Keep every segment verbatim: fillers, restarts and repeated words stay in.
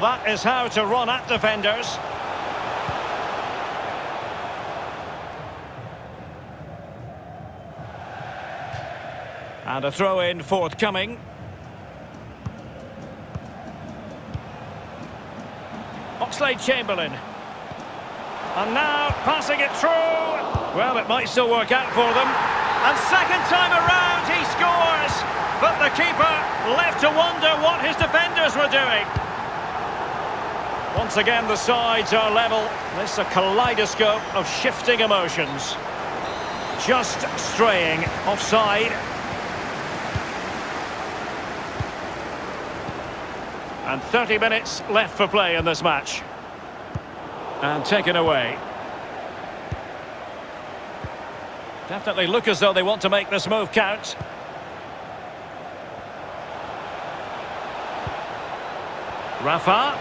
That is how to run at defenders. And a throw-in forthcoming. Oxlade-Chamberlain. And now passing it through. Well, it might still work out for them. And second time around he scores. But the keeper left to wonder what his defenders were doing. Once again the sides are level. This is a kaleidoscope of shifting emotions. Just straying offside. And thirty minutes left for play in this match. And taken away. Definitely look as though they want to make this move count. Rafa.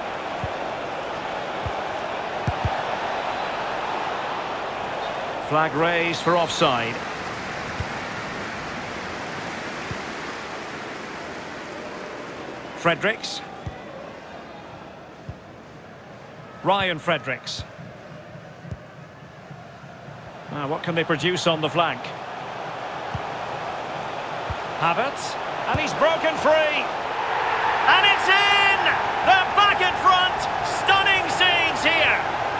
Flag raised for offside. Fredericks. Ryan Fredericks. Now, what can they produce on the flank? Havertz, and he's broken free. And it's in! They're back in front! Stunning scenes here!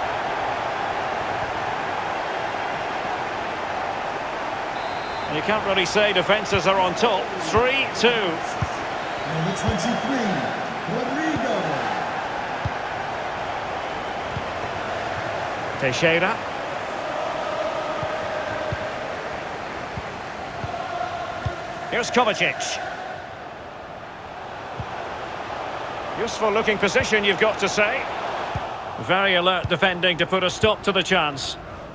You can't really say defences are on top. three two. Number twenty-three, Rodrigo. Teixeira. Here's Kovacic. Useful looking position, you've got to say. Very alert defending to put a stop to the chance.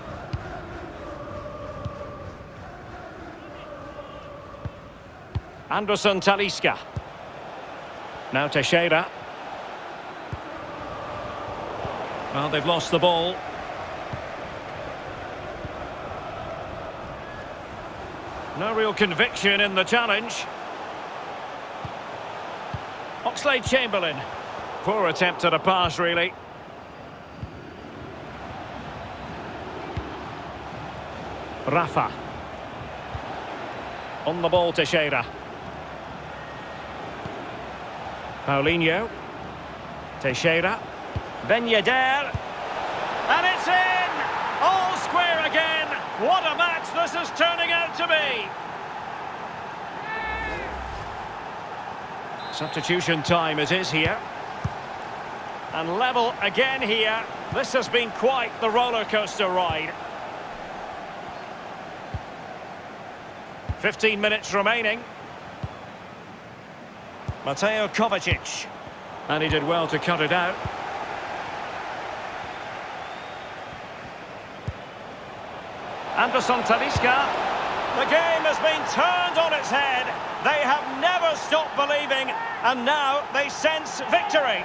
Anderson Talisca. Now Teixeira. Well, they've lost the ball. No real conviction in the challenge. Oxlade-Chamberlain. Poor attempt at a pass, really. Rafa. On the ball, Teixeira. Paulinho. Teixeira. Ben Yedder. And it's in! All square again! What a match this is turning out to be! Substitution time it is here. And level again here. This has been quite the roller coaster ride. fifteen minutes remaining. Mateo Kovacic. And he did well to cut it out. Anderson Talisca. The game has been turned on its head. They have never stopped believing, and now they sense victory.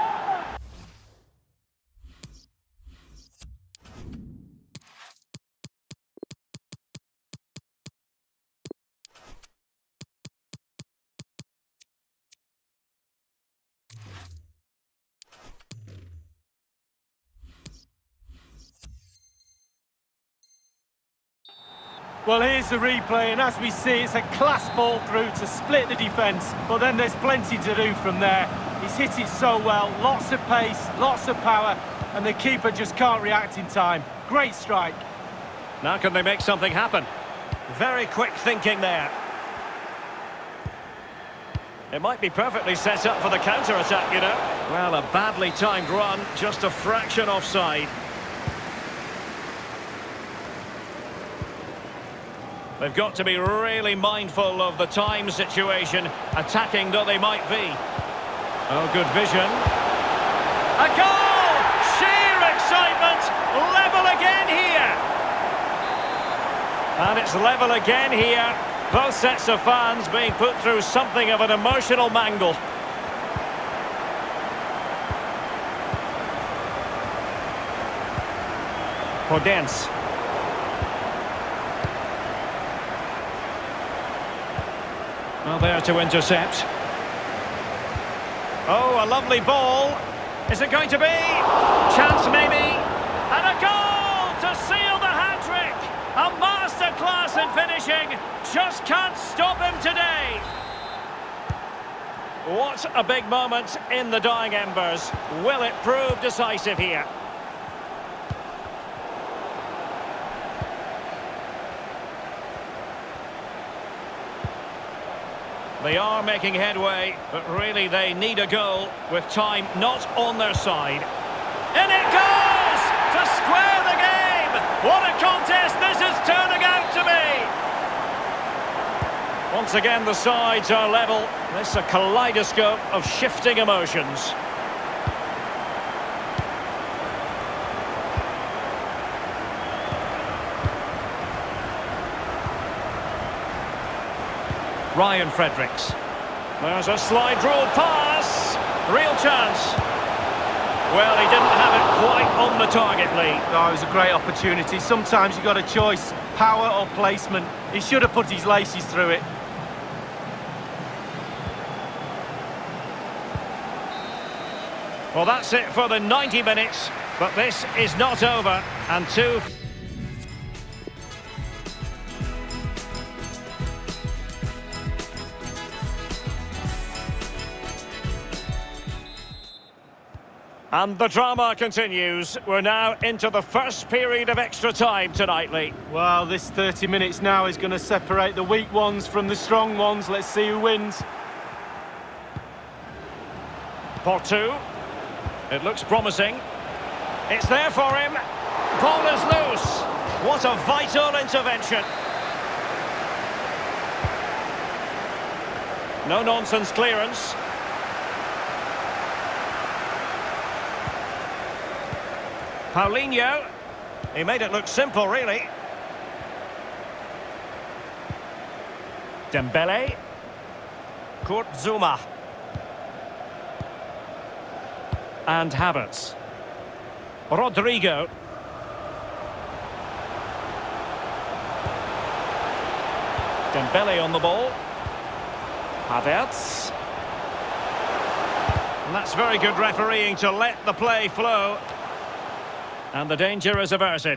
Well, here's the replay, and as we see, it's a class ball through to split the defence, but then there's plenty to do from there. He's hit it so well, lots of pace, lots of power, and the keeper just can't react in time. Great strike. Now can they make something happen? Very quick thinking there. It might be perfectly set up for the counter-attack, you know. Well, a badly timed run, just a fraction offside. They've got to be really mindful of the time situation, attacking though they might be. Oh, good vision. A goal! Sheer excitement! Level again here! And it's level again here. Both sets of fans being put through something of an emotional mangle. Podence. Well, there to intercept. Oh, a lovely ball. Is it going to be? Chance maybe. And a goal to seal the hat-trick. A masterclass in finishing. Just can't stop him today. What a big moment in the dying embers. Will it prove decisive here? They are making headway, but really they need a goal with time not on their side. In it goes! To square the game! What a contest this is turning out to be! Once again, the sides are level. This is a kaleidoscope of shifting emotions. Ryan Fredericks. There's a slide rule pass. Real chance. Well, he didn't have it quite on the target, Lee. Oh, it was a great opportunity. Sometimes you've got a choice, power or placement. He should have put his laces through it. Well, that's it for the ninety minutes, but this is not over. And two... And the drama continues. We're now into the first period of extra time tonight, Lee. Well, this thirty minutes now is going to separate the weak ones from the strong ones. Let's see who wins. Portu. It looks promising. It's there for him. Ball is loose. What a vital intervention. No-nonsense clearance. Paulinho. He made it look simple, really. Dembele. Kurt Zouma. And Havertz. Rodrigo. Dembele on the ball. Havertz. And that's very good refereeing to let the play flow. And the danger is averted.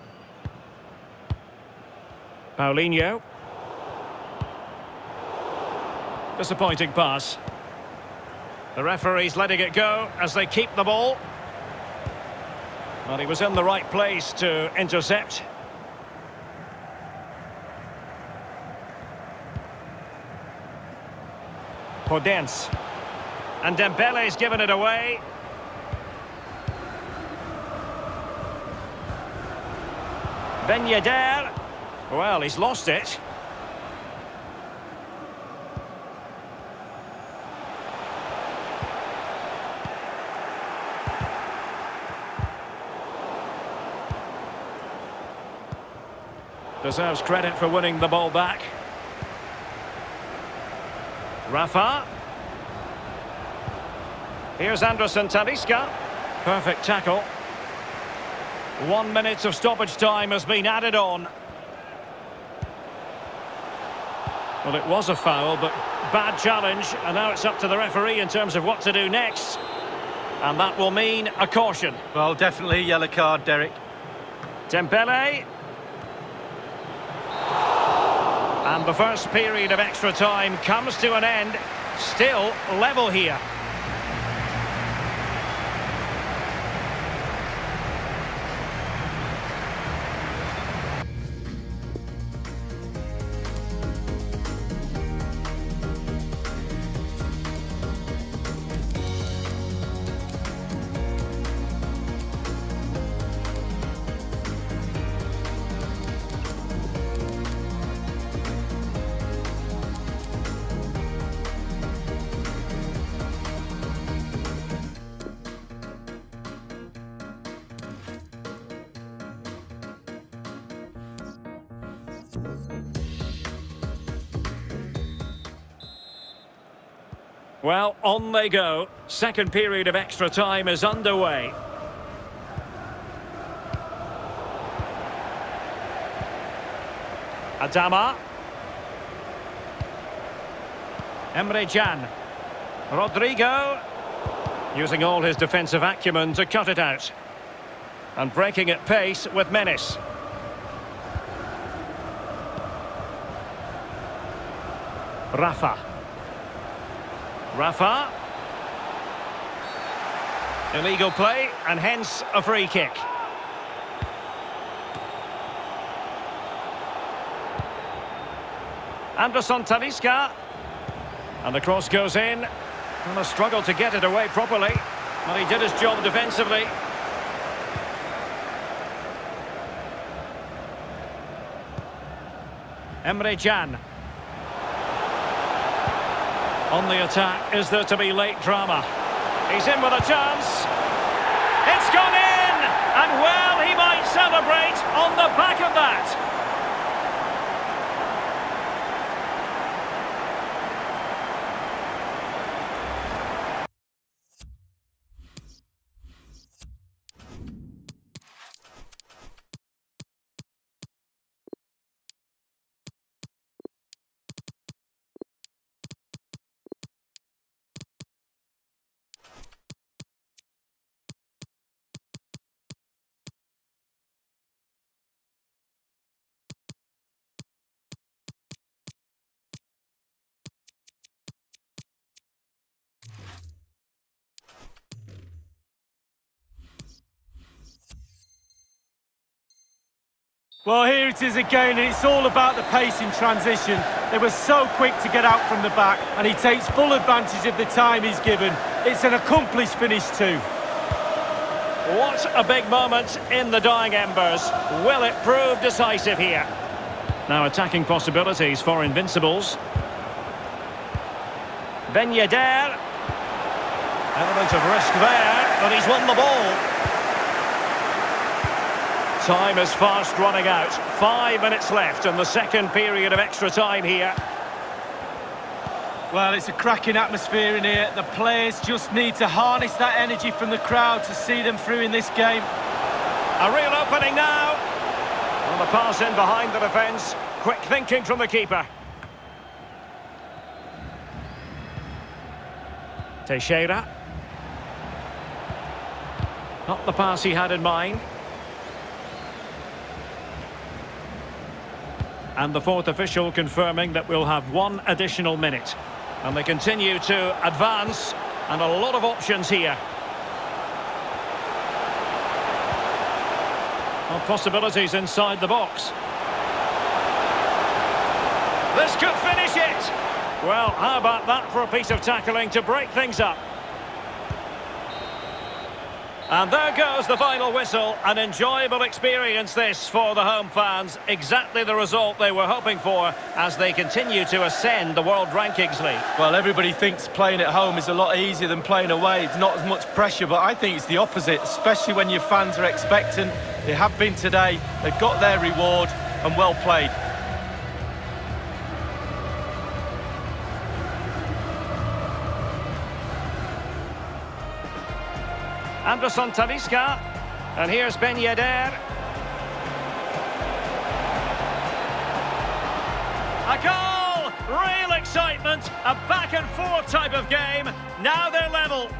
Paulinho. Disappointing pass. The referee's letting it go as they keep the ball. Well, he was in the right place to intercept. Podence. And Dembele's given it away. Ben Yedder. Well, he's lost it. Deserves credit for winning the ball back. Rafa. Here's Anderson Talisca. Perfect tackle. One minute of stoppage time has been added on. Well, it was a foul, but bad challenge, and now it's up to the referee in terms of what to do next. And that will mean a caution. Well, definitely a yellow card, Derek. Dembele. And the first period of extra time comes to an end. Still level here. Well, on they go. Second period of extra time is underway. Adama. Emre Can. Rodrigo. Using all his defensive acumen to cut it out. And breaking at pace with menace. Rafa. Rafa. Illegal play, and hence a free kick. Anderson Talisca. And the cross goes in. And a struggle to get it away properly. But he did his job defensively. Emre Can. On the attack, is there to be late drama? He's in with a chance. It's gone in! And well, he might celebrate on the back of that. Well, here it is again, and it's all about the pace in transition. They were so quick to get out from the back, and he takes full advantage of the time he's given. It's an accomplished finish too. What a big moment in the dying embers. Will it prove decisive here? Now attacking possibilities for Invincibles. Ben Yedder. Element of risk there, but he's won the ball. Time is fast running out. Five minutes left in the second period of extra time here. Well, it's a cracking atmosphere in here. The players just need to harness that energy from the crowd to see them through in this game. A real opening now. On the pass in behind the defence. Quick thinking from the keeper. Teixeira. Not the pass he had in mind. And the fourth official confirming that we'll have one additional minute. And they continue to advance, and a lot of options here. Well, possibilities inside the box. This could finish it! Well, how about that for a piece of tackling to break things up? And there goes the final whistle. An enjoyable experience this for the home fans. Exactly the result they were hoping for as they continue to ascend the World Rankings League. Well, everybody thinks playing at home is a lot easier than playing away. It's not as much pressure, but I think it's the opposite, especially when your fans are expectant. They have been today. They've got their reward, and well played. Anderson Talisca, and here's Ben Yedder. A goal! Real excitement, a back and forth type of game. Now they're level.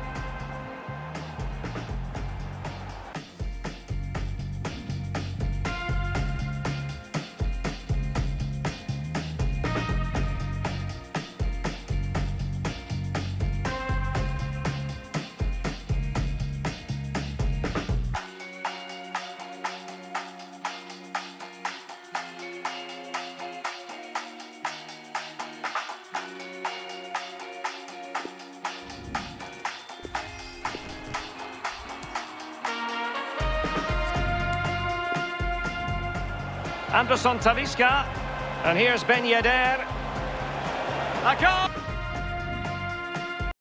Anderson Talisca, and here's Ben Yedder. A goal!